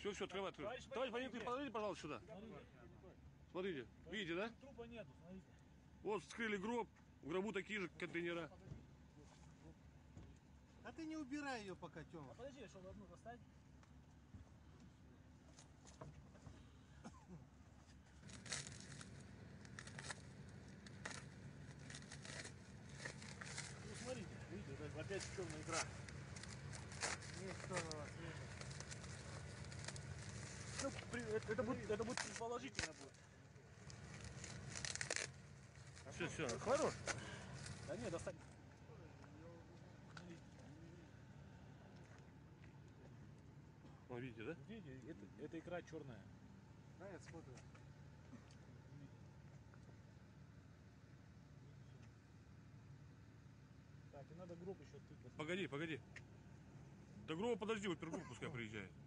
Все, открывай. Товарищ понятый, подойдите, пожалуйста, сюда. Смотрите, видите, да? Трупа нету, смотрите. Вот вскрыли гроб, в гробу такие же контейнера. А ты не убирай ее пока, Тёма. А подожди, что одну достать? Ну смотрите, видите, это опять черная икра. Есть черного цвета. Ну, это будет предположительно будет. Все, хорош. Да нет, достать. Вон, видите, да? Видите, это икра черная. Да, я смотрю. Так, и надо гроб еще тыкать. Погоди. До гроба подожди, вот пускай приезжает.